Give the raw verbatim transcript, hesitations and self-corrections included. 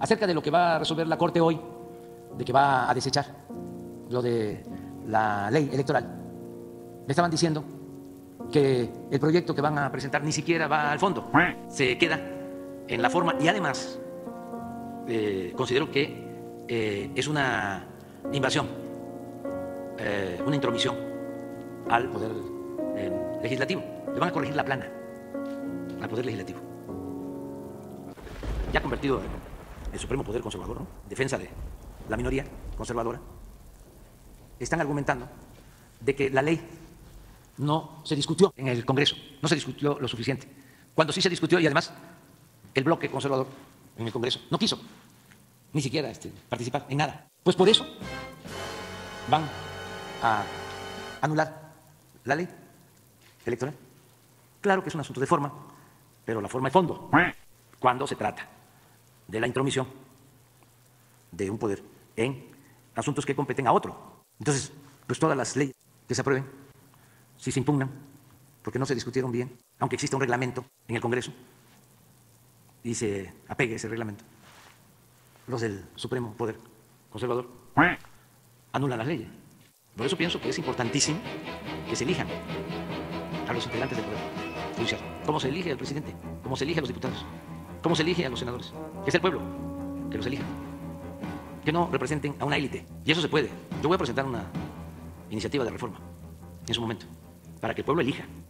acerca de lo que va a resolver la Corte hoy, de que va a desechar lo de la ley electoral, me estaban diciendo que el proyecto que van a presentar ni siquiera va al fondo, se queda en la forma y además eh, considero que eh, es una invasión, eh, una intromisión al poder eh, legislativo. Le van a corregir la plana al poder legislativo, ya convertido en el supremo poder conservador, ¿no? Defensa de la minoría conservadora. Están argumentando de que la ley no se discutió en el Congreso, no se discutió lo suficiente, cuando sí se discutió y además el bloque conservador en el Congreso no quiso ni siquiera este, participar en nada. Pues por eso van a anular la ley electoral. Claro que es un asunto de forma, pero la forma es fondo cuando se trata de la intromisión de un poder en asuntos que competen a otro. Entonces, pues todas las leyes que se aprueben, si se impugnan, porque no se discutieron bien, aunque exista un reglamento en el Congreso y se apegue ese reglamento, los del Supremo Poder Conservador anulan las leyes. Por eso pienso que es importantísimo que se elijan a los integrantes del Poder Judicial. ¿Cómo se elige al presidente? ¿Cómo se elige a los diputados? ¿Cómo se elige a los senadores? Es el pueblo que los elija. Que no representen a una élite. Y eso se puede. Yo voy a presentar una iniciativa de reforma en su momento, para que el pueblo elija